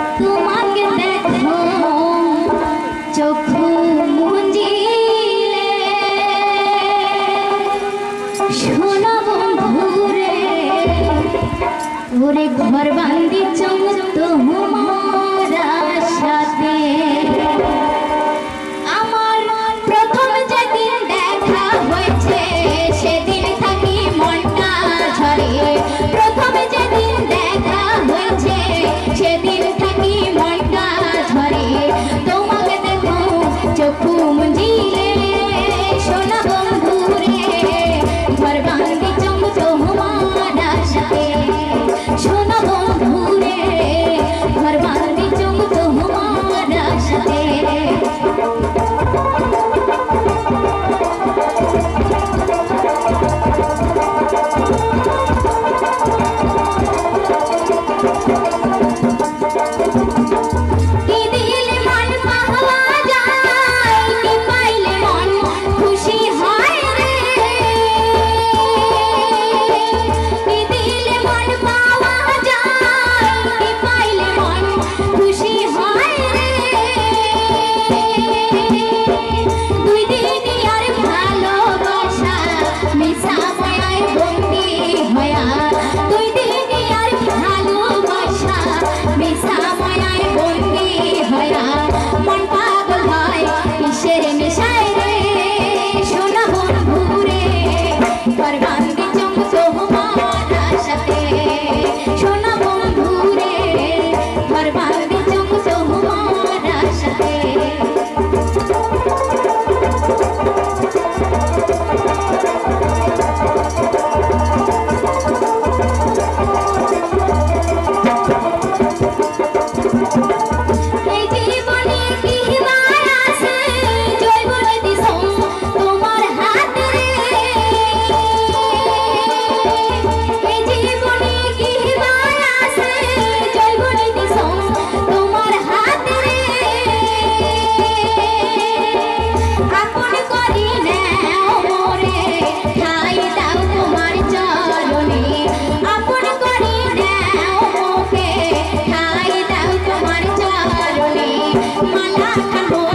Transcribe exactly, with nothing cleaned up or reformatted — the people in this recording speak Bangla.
তোমাকে দেখো চক্ষু মুঞ্জিলে শোনো বন্ধুরে ওরে ঘর বান্দি চমক তোমার সাথে আমার প্রথম যেদিন দেখা হয়েছে সেদিন থাকি মনটা ঝরে প্রথম যেদিন দেখা হয়েছে সেদিন থাকি মনটা ঝরে তোমাকে দেখো চক্ষু মুঞ্জিলে সোনা বন্ধুরে ঘর বান্দি চমক তোমার সাথে সোনা বন্ধুরে ঘর বান্দি চমক তোমার সাথে মালা